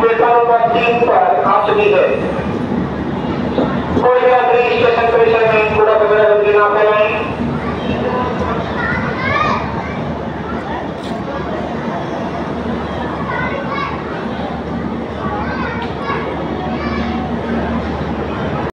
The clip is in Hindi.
प्लेटफॉर्म नंबर 3 पर आ चुकी है। कोई यात्री स्टेशन परिसर में कूड़ा वगैरह ना फैलाएं।